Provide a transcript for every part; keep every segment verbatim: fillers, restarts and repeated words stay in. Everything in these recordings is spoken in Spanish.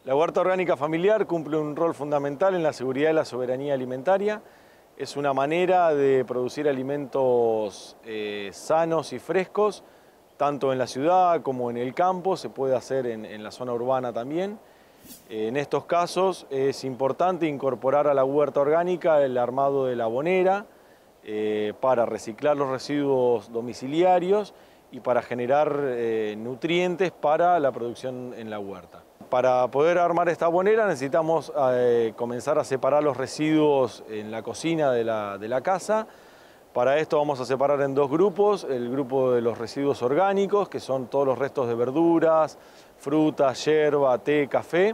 La huerta orgánica familiar cumple un rol fundamental en la seguridad y la soberanía alimentaria. Es una manera de producir alimentos eh, sanos y frescos, tanto en la ciudad como en el campo, se puede hacer en, en la zona urbana también. Eh, en estos casos es importante incorporar a la huerta orgánica el armado de la abonera eh, para reciclar los residuos domiciliarios y para generar eh, nutrientes para la producción en la huerta. Para poder armar esta abonera necesitamos eh, comenzar a separar los residuos en la cocina de la, de la casa. Para esto vamos a separar en dos grupos, el grupo de los residuos orgánicos, que son todos los restos de verduras, frutas, yerba, té, café,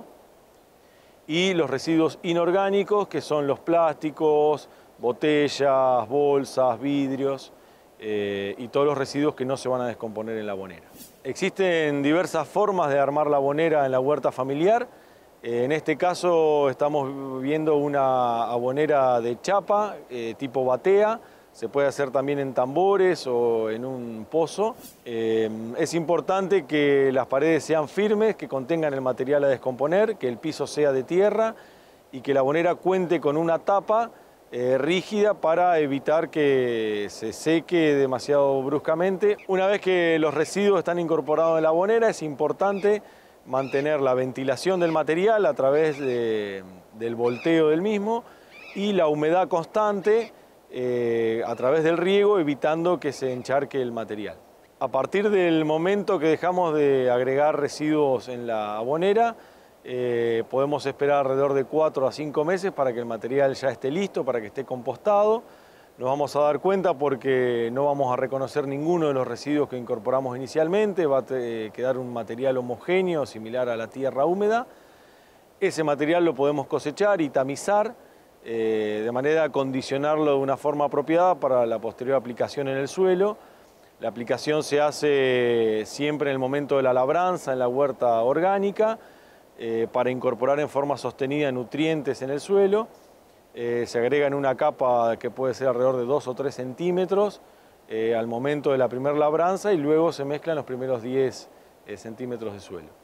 y los residuos inorgánicos, que son los plásticos, botellas, bolsas, vidrios, eh, y todos los residuos que no se van a descomponer en la abonera. Existen diversas formas de armar la abonera en la huerta familiar. Eh, en este caso estamos viendo una abonera de chapa, eh, tipo batea. Se puede hacer también en tambores o en un pozo. Eh, es importante que las paredes sean firmes, que contengan el material a descomponer, que el piso sea de tierra y que la abonera cuente con una tapa eh, rígida para evitar que se seque demasiado bruscamente. Una vez que los residuos están incorporados en la abonera, es importante mantener la ventilación del material a través de, del volteo del mismo y la humedad constante Eh, a través del riego, evitando que se encharque el material. A partir del momento que dejamos de agregar residuos en la abonera, eh, podemos esperar alrededor de cuatro a cinco meses para que el material ya esté listo, para que esté compostado. Nos vamos a dar cuenta porque no vamos a reconocer ninguno de los residuos que incorporamos inicialmente, va a quedar un material homogéneo, similar a la tierra húmeda. Ese material lo podemos cosechar y tamizar, Eh, de manera a condicionarlo de una forma apropiada para la posterior aplicación en el suelo. La aplicación se hace siempre en el momento de la labranza, en la huerta orgánica, eh, para incorporar en forma sostenida nutrientes en el suelo. Eh, se agrega en una capa que puede ser alrededor de dos o tres centímetros eh, al momento de la primera labranza y luego se mezclan los primeros diez eh, centímetros de suelo.